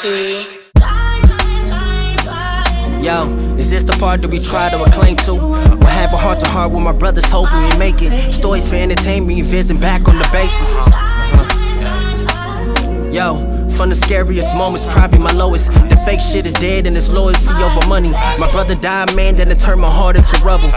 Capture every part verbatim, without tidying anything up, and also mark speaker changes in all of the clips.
Speaker 1: T.
Speaker 2: Yo, is this the part that we try to acclaim to? We'll have a heart to heart with my brothers, hoping we make it. Stories for entertainment, visiting back on the basis. Yo, from the scariest moments, probably my lowest. The fake shit is dead and it's loyalty over money. My brother died, man, then it turned my heart into rubble.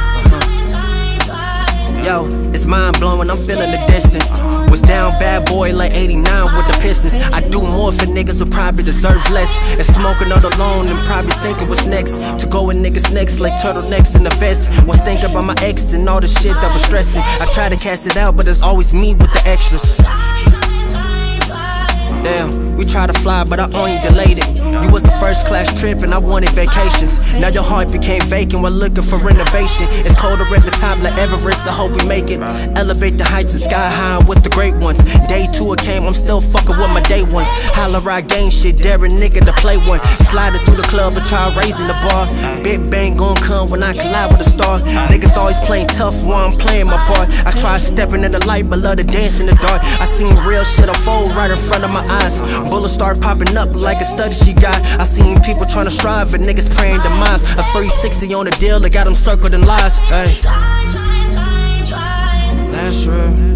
Speaker 2: Yo, it's mind blowing, I'm feeling the distance. Was down bad boy like eighty-nine with the Pistons. I do more for niggas who probably deserve less. And smoking all alone and probably thinking what's next. To go with niggas next like turtlenecks in the vest. Was thinking about my ex and all the shit that was stressing. I try to cast it out, but it's always me with the extras. Damn, we tried to fly, but I only delayed it. You was a first class trip and I wanted vacations. Now your heart became vacant while looking for renovation. It's colder at the top like Everest, I hope we make it. Elevate the heights and sky high with the great ones. Day two it came, I'm still fucking with my day ones. Holler I gang shit, daring nigga to play one. Sliding through the club but try raising the bar. Big bang gon' come when I collide with a star. Niggas always playing tough while I'm playing my part. I try stepping in the light but love to dance in the dark. I seen real shit unfold right in front of my eyes. Bullets start popping up like a study she got. I seen people trying to strive and niggas praying demise. A three sixty on the deal that got them circled in lies. Hey, that's real.